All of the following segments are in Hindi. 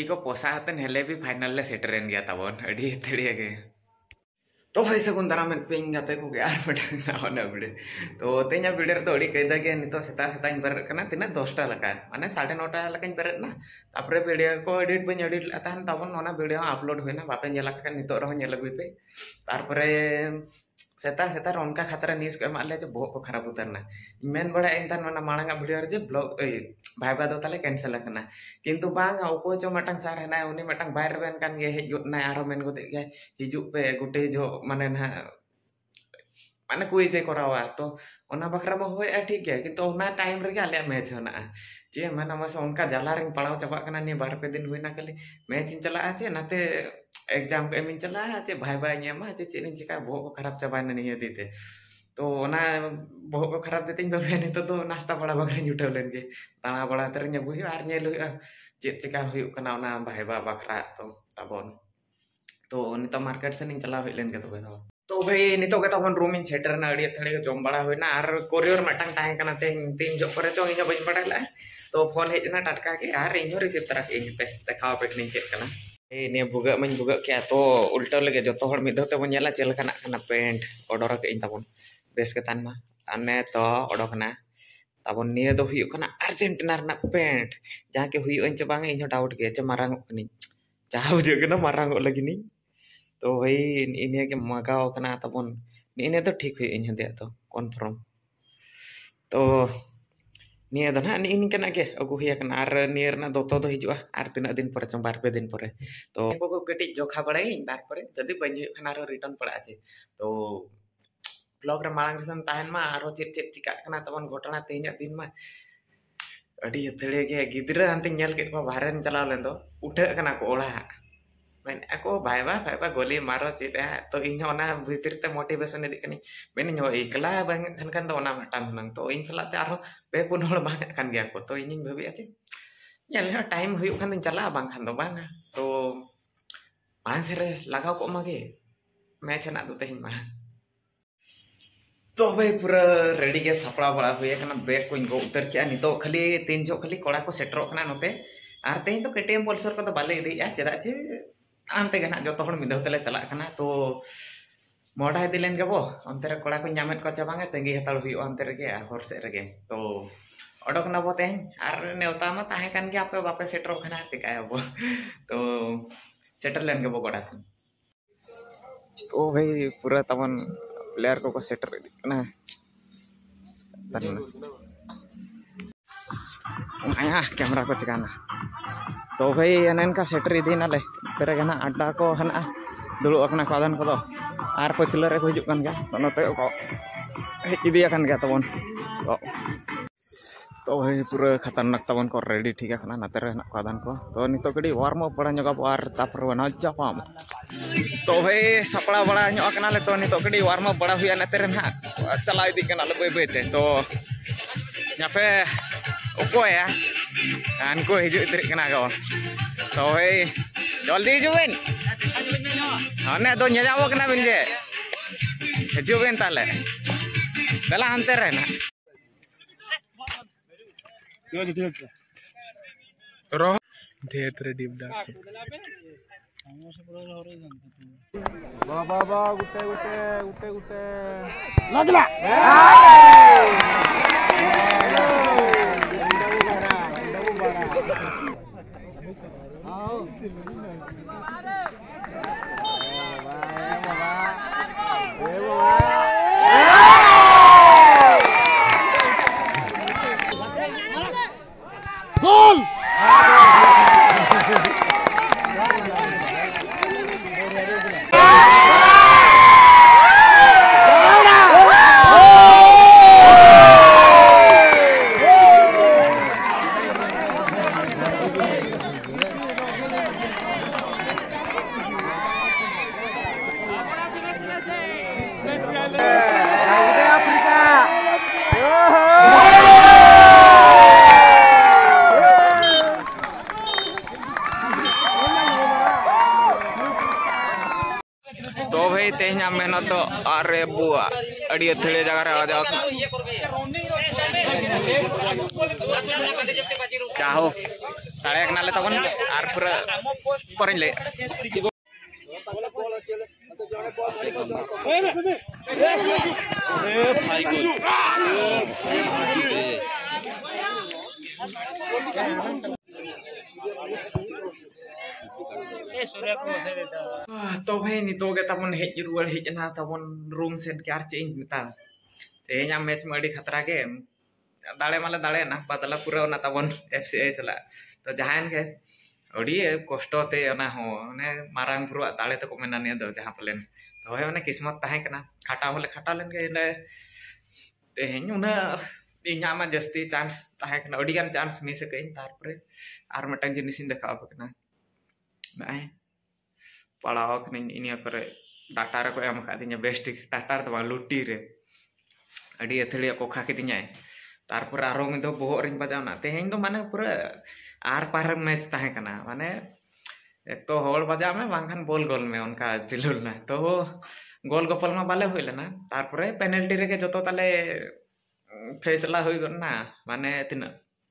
को पोसाते हेले भी फाइनल ले सेटरेन गया ताबन अड़ी थड़िया के तो भाई सगुन दारा में पिंग गाते को यार बटन वीडियो तो तेना वीडियो तो अड़ी कईदा के नितो सेता सेता इन बेरत कना तिना 10टा लका माने 9:30 लका इन बेरत ना तापरे वीडियो को एडिट बन एडिट ताहन ताबन ओना वीडियो अपलोड होइना बापे नेला का नितो रहो नेल अगुई पे तारपरे सेता सेता उनका खतरा न्यूज को एमाले जे बहुत को खराब उतरना मेन बड़ा इंतन माना मांगा वीडियो रे जे ब्लॉग भाईबा दो ताले कैंसिल करना किंतु बांग उको जो मटंग सार है ना उनी मटंग बाहर बेन कान गे हेजुत ना आरो मेन गोते गे हिजुत पे गुटे जो माने ना माने कोई जे करावा तो ओना बखरा में होय ठीक है किंतु ओना टाइम रे आले मैच होना जे माने मस उनका जाला रिंग पड़ाव चबा कना ने 2 दिन हुइना खाली मैच इन चला जे नाते एग्जाम के एमिन चला जे भाई भाई नेमा जे चेन चिका बहुत को खराब चबाना नहीं दीते तो ओना बहुत को खराब देते बे नितो तो नाश्ता बड़ा बगरे जुटाव लेन के ताना बड़ा तर ने बुहि आर नेल चे चिका हुयु कना ओना भाई बा बखरा तो तबन तो नितो मार्केट से निन चला लेन के तो भाई नितो के तबन रूम इन सेटर ना अड़ी थड़े जम बड़ा होइना आर कोरियर मटंग ताहे कना ते तीन जो करे चो इन बइन बड़ा तो फोन हेजना टटका के आर इन रिसीव तरह के इन पे देखाव पे नि चेक कना ने भुगा मन भुगा क्या तो उल्टा लगे जो तो मिद ते बन नेला चल कना पेंट ऑर्डर के इन तबन बेस के तान मा अने तो ओडोकना तबन निये दो हुयु कना अर्जेंटीना रना पेंट जहां के हुयु इन बांग इन डाउट के चे मारांग कनी चाह बुझे कना मारांग लगी नी तो भाई इने के मगाव कना तबन इने तो ठीक हुयु इन दे तो कन्फर्म तो निये दो ना इन कना के अगु हुया कना आर नियर ना दोतो दो हिजुआ आर तिना दिन पर चंग 2 दिन पर तो को कटी जोखा बड़ाई तार पर जदी बनी खाना रिटर्न पड़ा छे तो ब्लॉग रे मांग सन ताहन मा आरो चेत चेत चिका कना तबन घटना तेኛ दिन मा अडी थड़े के गिदरा हंते नेल के को बाहरन चला लेन दो उठे कना को ओला मैंने ako भाईबा गोली मारो चेत तो इन ओना भीतर ते मोटिवेशन इदी कनी मैंने नो एकला बांग खन तो ओना मटान नंग तो इन चला ते आरो पे पुन होड़ बांग कान गया को तो इन भाबी आचे नेल टाइम हुयु खान दिन चला बांग खान दो बांग तो मांस रे लगाव को मागे मैच ना दो तेहिन मा तो भाई पूरा रेडी के सपड़ा बड़ा हुए कना बैग को इनको उतर के नितो खाली 3 जो खाली कोड़ा को सेटर कना नोते आर तेहिन तो केटीएम पल्सर को तो बाले इदिया चेदा चे आनते गना जो तोड़ मिदव तले चला कना तो मोड़ा दिलेन गबो अंतर कोड़ा को न्यामेत को चाबांगे तेंगी हताल हुयु अंतर के हर से रगे तो ओडोक ना बोते आर नेवता मा ताहे कान के आपे बापे सेटर खना चिकायबो तो सेटर लेन गबो कोड़ा से तो भाई पूरा तमन प्लेयर को सेटर ना आया कैमरा को चिकाना तो भाई एनन का सेटर इदी नाले तेरे गना अड्डा को हना दुलु अकना को आदन को दो आर पछले रे हिजुक कान गया तो नते को इदिया कान गया तबन तो भाई पूरा खतरनाक तबन को रेडी ठीक है ना नते रे ना को आदन को तो नितो कड़ी वार्म अप बड़ा जगह आर तापर बना जापाम तो भाई सपड़ा बड़ा नो कना ले तो नितो कड़ी वार्म अप बड़ा हुआ नते रे ना चला इदी कना ले बे बेते तो यहाँ पे उकोया को हिजुक इतरी कना गो तो भाई जल्दी हिजुबेन हने दो नेजावो कना बिन जे हिजुबेन ताले दला हंते रे ना रो धेत रे डीप डाक बाबा गुटे लगला गोल तो भाई तेहना मेहनत तो अरे बुआ अड़ी थड़े जगह रे आ जाओ क्या हो दाड़े कनाले तबन आर पूरा परन ले तो भाई नितो के तबन हेज रुआड़ हेजना तबन रूम सेन के आर चेंज मिता तेहें मैच में अड़ी खतरा के दाड़े माले दाड़े ना बदला पूरा ना तबन एफसीआई सला तो जहां के अड़ी कष्ट ते ना हो ने मारांग पुरा दाड़े तक मेना ने दो जहां पलेन तो हे ने किस्मत ताहे कना खाटा होले खाटा लेन के ने तेहें उना इन्या मा जस्ती चांस ताहे कना अड़ी गान चांस मिस के तार पर आर मटन जिनिस देखा कना नाय पड़ाव कने इनिया करे डाटा रे को एम खादिnya बेस्ट डाटा तो लुटी रे अड़ी अथड़िया कोखा किदिnya तारपर आरो दो बोहर रिंग बजावना तेहें तो माने पूरा आर पार मैच ताहे कना माने एक तो होल बजा में बांखान बॉल गोल में उनका जिलुल ना तो गोल गोपाल में बाले हुई लेना तारपरे पेनल्टी रे के जतो ताले फैसला हुई गना माने तिना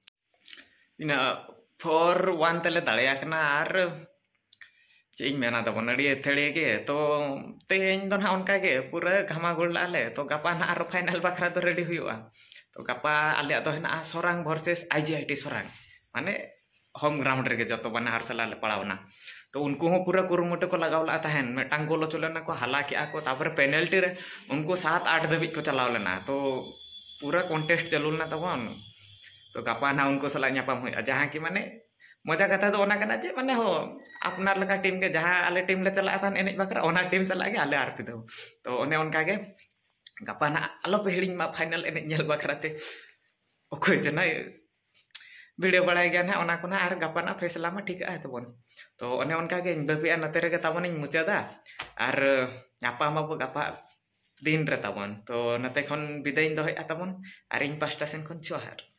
4-1 तले दाड़िया कना आर चेंज मेना तबन अड़ी एथड़े के तो तेहें तो ना उनका के पूरा घमागुड़ लाले तो गपा ना आरो फाइनल बखरा तो रेडी हुआ तो गपा आले तो हेना सोरांग वर्सेस आईजीआईटी सोरांग माने होम ग्राउंड रे के जतो बना हर सला ले पड़ावना तो उनको हो पूरा कुरुमुटे को लगावला ताहेन मेटांग गोलो चलेना को हाला के को तापर पेनल्टी रे उनको 7-8 दबिज को चलाव लेना तो पूरा कॉन्टेस्ट चलुलना तबन तो गपा ना उनको सला न्यापाम हुआ जहां की माने मजा कथा तो ओना कना जे माने हो अपनार लगा टीम के जहां आले टीम ले चला था एने बकरा ओना टीम सला के आले आरपी दो तो ओने उनका के गपा ना आलो पे हिड़िंग मा फाइनल एने नेल बकराते ओखय जना वीडियो बड़ाई गया ना ओना कोना आर गपा ना फैसला मा ठीक है तबन तो ओने उनका के बपिया नते रे के तबन मुचादा आर न्यापा मा गपा दिन रे तबन तो नते खन विदाय दो है तबन आर इन पास्टा सेन खन जोहार।